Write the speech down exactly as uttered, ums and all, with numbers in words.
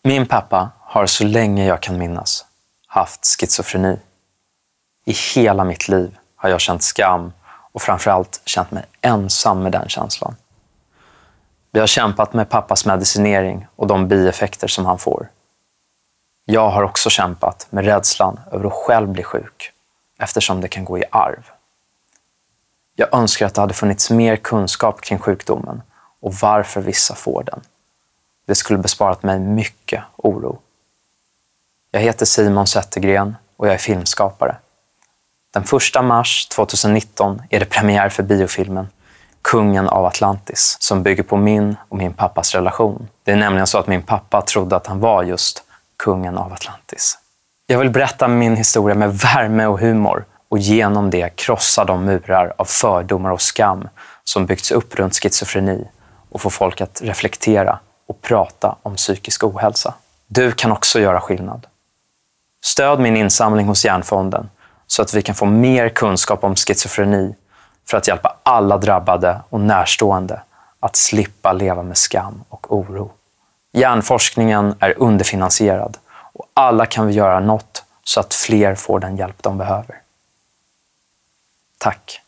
Min pappa har så länge jag kan minnas haft schizofreni. I hela mitt liv har jag känt skam och framförallt känt mig ensam med den känslan. Vi har kämpat med pappas medicinering och de bieffekter som han får. Jag har också kämpat med rädslan över att själv bli sjuk, eftersom det kan gå i arv. Jag önskar att det hade funnits mer kunskap kring sjukdomen och varför vissa får den. Det skulle besparat mig mycket oro. Jag heter Simon Zettergren och jag är filmskapare. Den första mars tjugonitton är det premiär för biofilmen Kungen av Atlantis, som bygger på min och min pappas relation. Det är nämligen så att min pappa trodde att han var just Kungen av Atlantis. Jag vill berätta min historia med värme och humor och genom det krossa de murar av fördomar och skam som byggts upp runt schizofreni och få folk att reflektera och prata om psykisk ohälsa. Du kan också göra skillnad. Stöd min insamling hos Hjärnfonden så att vi kan få mer kunskap om schizofreni för att hjälpa alla drabbade och närstående att slippa leva med skam och oro. Hjärnforskningen är underfinansierad och alla kan vi göra något så att fler får den hjälp de behöver. Tack.